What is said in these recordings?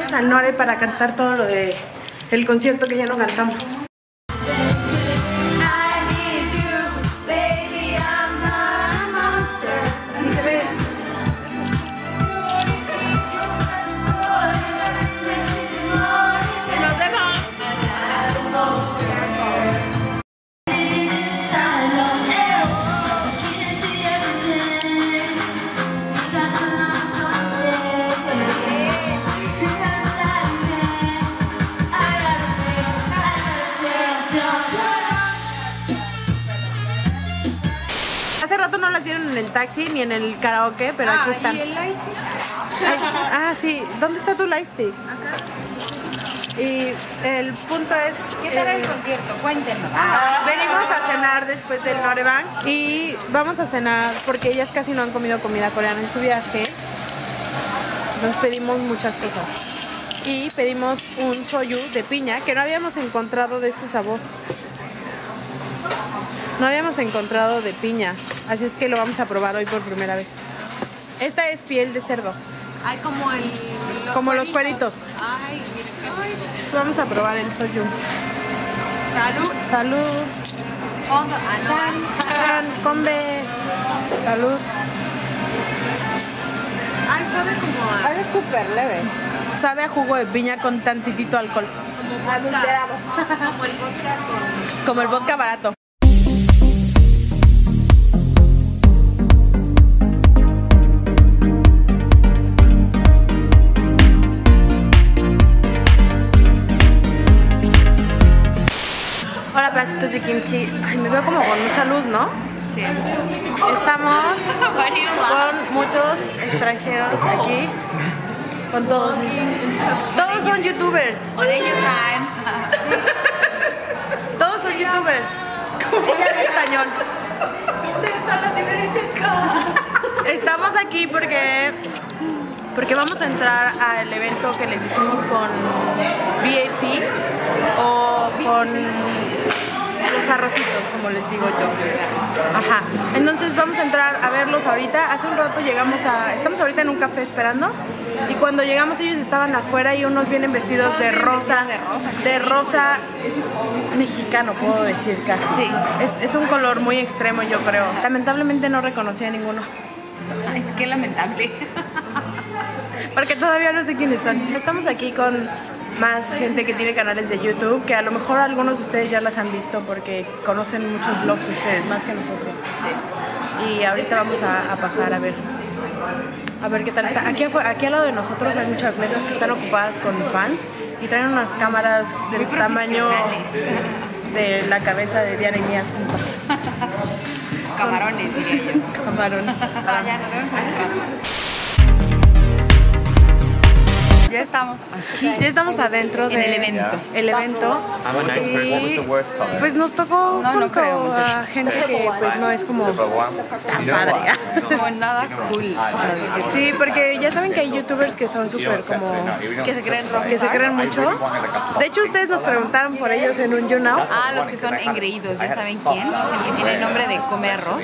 acompañarnos al Nore para cantar todo lo de el concierto que ya no cantamos. Hace rato no las vieron en el taxi ni en el karaoke, pero aquí están. ¿Y el lightstick? Sí. ¿Dónde está tu lightstick? Acá. Y el punto es... ¿Qué tal el concierto? Cuéntenos. Venimos a cenar después del Norebang y vamos a cenar porque ellas casi no han comido comida coreana en su viaje. Nos pedimos muchas cosas. Y pedimos un soju de piña que no habíamos encontrado de este sabor. No habíamos encontrado de piña, así es que lo vamos a probar hoy por primera vez. Esta es piel de cerdo. Hay como como los cueritos. Ay, miren. Vamos a probar el soju. Salud. Salud. Vamos a Chan, combe. Salud. Ay, sabe como Sabe súper leve. Sabe a jugo de piña con tantitito alcohol. Adulterado. como el vodka con... Como el vodka barato. Hola, pedacitos de kimchi. Ay, me veo como con mucha luz, ¿no? Sí. Estamos con muchos extranjeros aquí. Con todos. Todos son youtubers. Todos son youtubers. Ella habla español. Estamos aquí porque vamos a entrar al evento que les hicimos con VIP o con los arrocitos, como les digo yo. Ajá. Entonces vamos a entrar a verlos ahorita. Hace un rato estamos ahorita en un café esperando. Y cuando llegamos ellos estaban afuera y unos vienen vestidos de rosa. De rosa mexicano, puedo decir casi. Sí. Es un color muy extremo, yo creo. Lamentablemente no reconocí a ninguno. Ay, qué lamentable. Porque todavía no sé quiénes son. Estamos aquí con más gente que tiene canales de YouTube, que a lo mejor algunos de ustedes ya las han visto porque conocen muchos vlogs ustedes, más que nosotros. Sí. Y ahorita vamos a pasar a ver qué tal está. Aquí al lado de nosotros hay muchas mesas que están ocupadas con fans y traen unas cámaras del tamaño de la cabeza de Diana y mías juntas. Camarones, diría yo. Camarones. Ya nos vemos en Ya estamos aquí. Ya estamos adentro del evento. Y pues nos tocó junto a gente que pues no es como tan padre. Como nada cool. Sí, porque ya saben que hay youtubers que son súper como... Que se creen rockstar. Que se creen mucho. De hecho, ustedes nos preguntaron por ellos en un You Know. Ah, los que son engreídos, ¿ya saben quién? El que tiene el nombre de come arroz.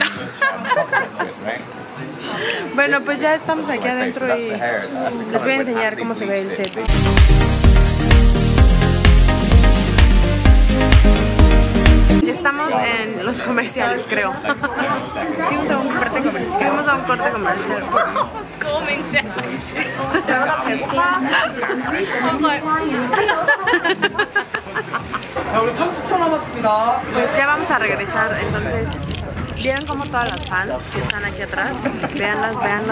Bueno, pues ya estamos aquí adentro y les voy a enseñar cómo se ve el set. Estamos en los comerciales, creo. Fuimos a un corte comercial. Pues ya vamos a regresar, entonces... ¿Vieron cómo todas las fans que están aquí atrás? Véanlas.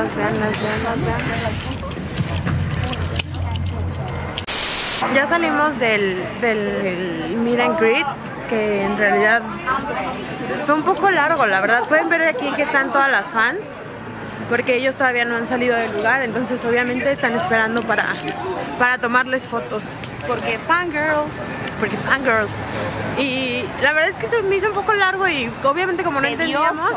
Ya salimos del meet and greet, que en realidad fue un poco largo, la verdad. Pueden ver aquí que están todas las fans, porque ellos todavía no han salido del lugar, entonces obviamente están esperando para tomarles fotos. Porque fangirls. Y la verdad es que se me hizo un poco largo y obviamente como no entendíamos.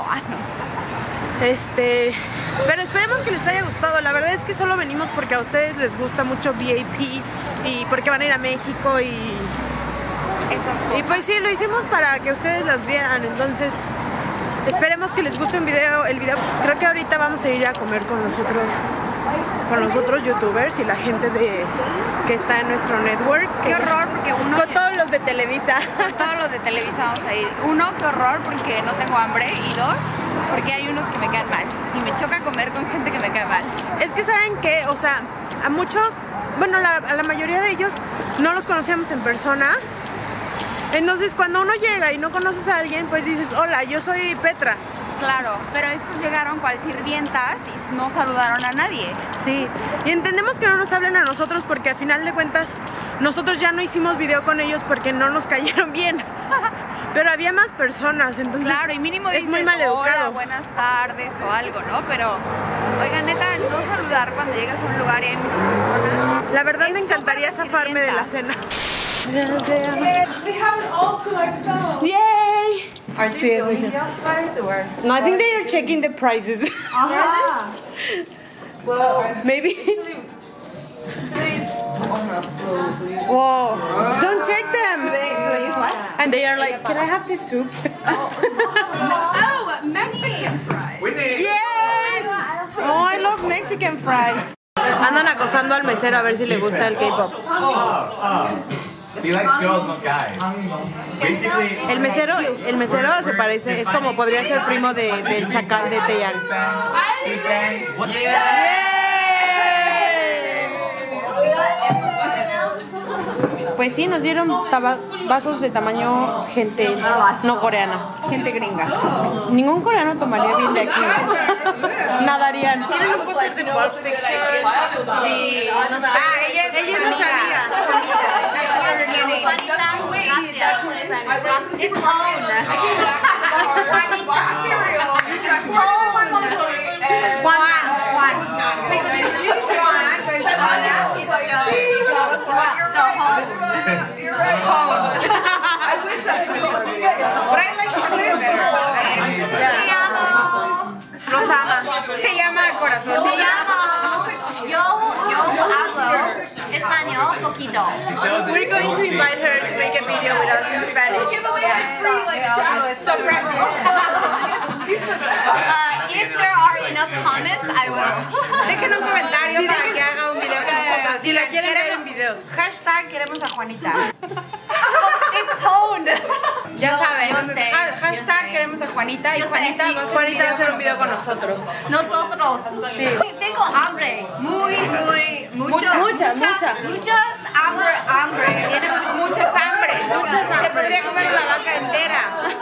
Pero esperemos que les haya gustado. La verdad es que solo venimos porque a ustedes les gusta mucho VIP y porque van a ir a México y pues sí, lo hicimos para que ustedes las vieran. Entonces esperemos que les guste el video. Creo que ahorita vamos a ir a comer con los otros con los otros youtubers y la gente que está en nuestro network. Qué horror, porque uno... Con todos los de Televisa. Con todos los de Televisa vamos a ir. Uno, qué horror, porque no tengo hambre. Y dos, porque hay unos que me caen mal. Y me choca comer con gente que me cae mal. Es que saben que, o sea, a muchos, bueno, a la mayoría de ellos no los conocíamos en persona. Entonces cuando uno llega y no conoces a alguien, pues dices, hola, yo soy Petra. Claro, pero estos llegaron cual sirvientas y no saludaron a nadie. Sí, y entendemos que no nos hablen a nosotros porque al final de cuentas nosotros ya no hicimos video con ellos porque no nos cayeron bien. Pero había más personas, entonces claro, y mínimo es muy mal educado. Hola, buenas tardes o algo, ¿no? Pero, oigan, neta, no saludar cuando llegas a un lugar y hay muchas personas. La verdad me encantaría zafarme de la cena. They have it all to like sell. Yay! Are they filming the outside or? No, I think they are checking the prices. Well, Maybe. today's Whoa! Don't check them. What? And they are like, can I have this soup? oh, Mexican fries. Yay! Oh, I love Mexican fries. Andan acosando al mesero a ver si le gusta el K-pop. He likes girls, not guys. Basically, El mesero se parece, es como podría ser primo del chacal de Taeyang. Pues sí, nos dieron vasos de tamaño gente no coreana. Gente gringa. Ningún coreano tomaría bien de aquí. Nadarían. Ella es nuestra amiga. Nos ama. Se llama corazón. Se llama. Yo hablo español poquito. We're going to invite her to make a video with us in Spanish. So If there are enough comments, I will. dejen un comentario para que haga un video con nosotros. Si la quieren ver en videos. Hashtag queremos a Juanita. It's honed. Ya saben, yo sé, hashtag yo sé. queremos a Juanita y Yo sé. Juanita va a Juanita va a hacer un video con nosotros. Nosotros. Tengo hambre. Muchas hambre. Tiene muchas hambre. Se podría comer una vaca entera.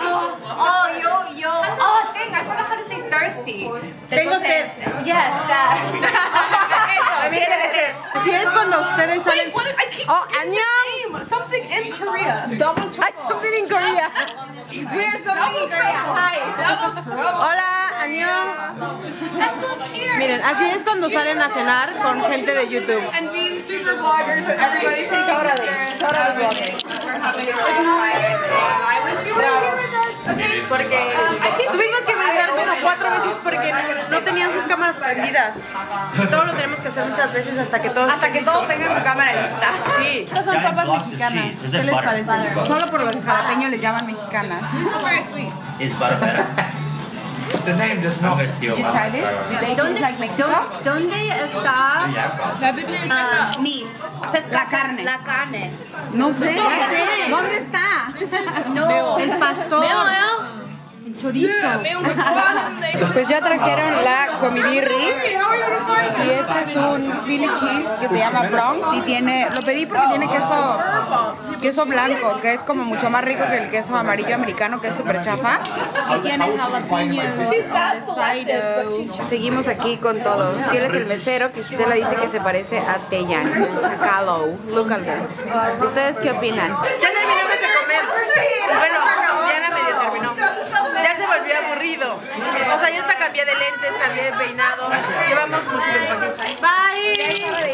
Dang, I forgot how to say thirsty. Tengo sed. Yes, that. También tiene sed. Así es cuando ustedes salen. Oh, annyeong. Something in Korea. Hay something in Korea. We're something in Korea. Hi. Hola, annyeong. Miren, así es cuando salen a cenar con gente de YouTube. And being super vloggers and everybody's taking pictures. We're having a great time. I wish you were here with us. Okay. Porque tuvimos que brindar como 4 veces porque no tenían sus cámaras prendidas. Todo lo tenemos que hacer muchas veces hasta que todos tengan su cámara lista. Sí. Estas son papas mexicanas. ¿Qué les parece? Solo por los jalapeños les llaman mexicanas. is butter better? The name does not. Did you try this? Do they taste like Mexico? ¿Dónde está meat? La carne. La carne. No sé. ¿Dónde está? No. El pastor. El chorizo. Pues ya trajeron la comibirri. Y este es un Philly cheese que se llama Bronx y tiene, lo pedí porque tiene queso blanco, que es como mucho más rico que el queso amarillo americano, que es súper chafa. Y tiene jalapeños on the side. Seguimos aquí con todo. Si él es el mesero, que Gisela dice que se parece a Taeyang, el chacalo. Look at that. ¿Ustedes qué opinan? Ya terminamos de comer. Bueno, ya la medio terminó. Ya se volvió aburrido. O sea, ya hasta cambié de lentes, cambié de peinado. Llevamos mucho tiempo aquí. Bye.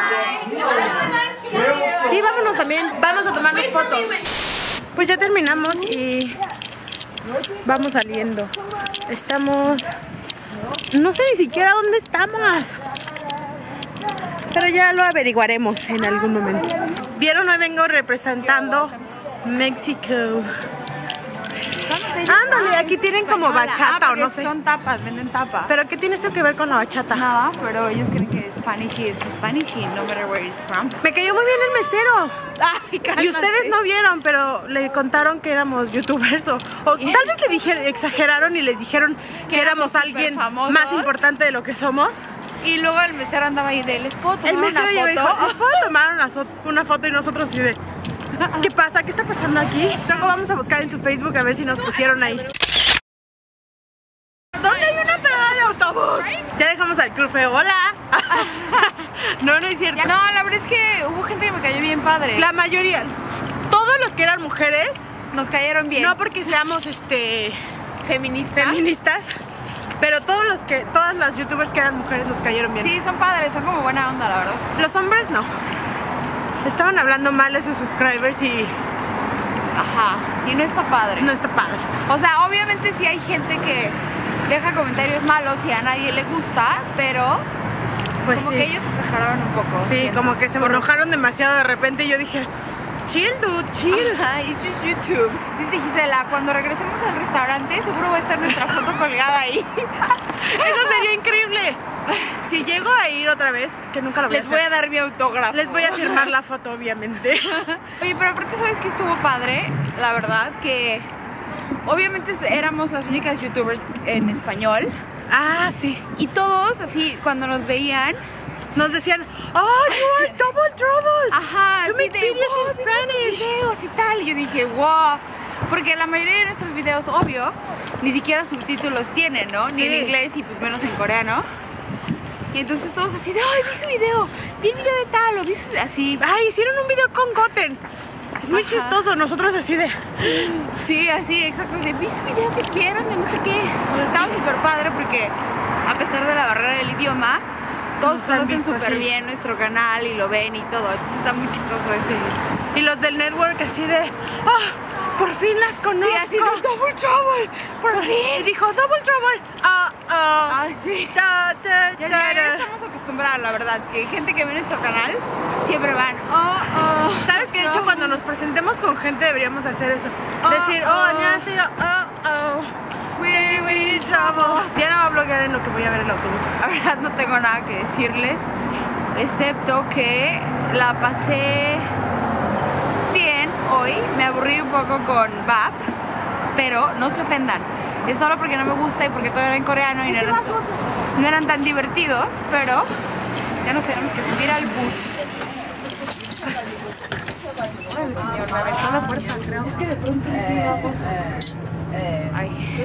Sí, vámonos también. Vamos a tomarnos fotos. Pues ya terminamos y vamos saliendo. Estamos... No sé ni siquiera dónde estamos. Pero ya lo averiguaremos en algún momento. Vieron, hoy vengo representando México. Vamos a Ándale, aquí tienen como bachata o no sé. Son tapas, venden tapas. ¿Pero qué tiene esto que ver con la bachata? Nada, pero ellos creen que Spanish is Spanish, no matter where it's from. Me cayó muy bien el mesero. Ay, cálmate. Y ustedes no vieron, pero le contaron que éramos youtubers o tal vez le dijeron, exageraron y les dijeron que éramos alguien famosos. más importante de lo que somos. Y luego el mesero andaba ahí de, ¿les puedo tomar El mesero una llegó y dijo, foto? ¿les puedo tomar una foto? Y nosotros así de, ¿qué pasa? ¿Qué está pasando aquí? Luego vamos a buscar en su Facebook a ver si nos pusieron ahí. ¿Dónde hay una parada de autobús? Ya dejamos al club feo. ¡Hola! No, no es cierto. No, la verdad es que hubo gente que me cayó bien padre. La mayoría, todos los que eran mujeres, Nos cayeron bien. no porque seamos feministas. pero todas las youtubers que eran mujeres nos cayeron bien. Sí, son padres, son como buena onda, la verdad. Los hombres no. Estaban hablando mal de sus subscribers y Ajá. Y no está padre. no está padre. O sea, obviamente sí hay gente que deja comentarios malos y a nadie le gusta, pero Pues como sí. que ellos exageraron un poco. Sí, siento. como que se me enojaron demasiado de repente y yo dije, chill dude, chill. Ajá, it's just YouTube. Dice Gisela, cuando regresemos al restaurante seguro va a estar nuestra foto colgada ahí. Eso sería increíble. Si llego a ir otra vez, que nunca lo voy Les a voy hacer, a dar mi autógrafo. les voy a firmar la foto, obviamente. Oye, pero aparte, ¿sabes qué estuvo padre? La verdad que obviamente éramos las únicas youtubers en español Ah, sí. y todos así cuando nos veían, Nos decían, oh, you are double trouble. ajá, You así make de, videos "Wow, in vi nuestros Spanish." videos y tal. Y yo dije, wow, porque la mayoría de nuestros videos, obvio, ni siquiera subtítulos tienen, ¿no? Ni en Sí. inglés y pues menos en coreano. Y entonces todos así de, ay, vi su video, vi el video de tal, o vi su... así. Ay, hicieron un video con Goten. Es muy Ajá. chistoso, nosotros así de... Sí, así, exacto, de vi su video que vieron, de no sé qué. Pues estaba súper padre porque a pesar de la barrera del idioma, todos Nos han conocen visto súper así. bien nuestro canal y lo ven y todo. Entonces está muy chistoso eso. Y los del network así de... Oh, por fin las conozco. Sí, así de Double Trouble, por Y fin. dijo, double trouble. Ay, sí. Ta, ta, Ya ta, ta. estamos acostumbrados, la verdad, que gente que ve nuestro canal siempre van, ¿Sabes que de hecho cuando nos presentemos con gente deberíamos hacer eso? Decir, oh, 안녕하세요, we trouble. Diana va a bloguear en lo que voy a ver el autobús. La verdad no tengo nada que decirles, excepto que la pasé bien hoy, me aburrí un poco con Bap, pero no se ofendan, es solo porque no me gusta y porque todo era en coreano y no eran tan divertidos, pero ya nos tenemos que subir al bus. Señor, me aventó la puerta, creo. Es que de pronto Ay.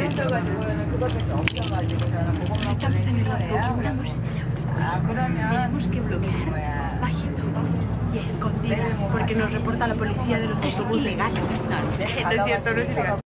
tenemos que bloquear bajito y escondidas porque nos reporta la policía de los autobuses. Ilegal. No es cierto, no es ilegal.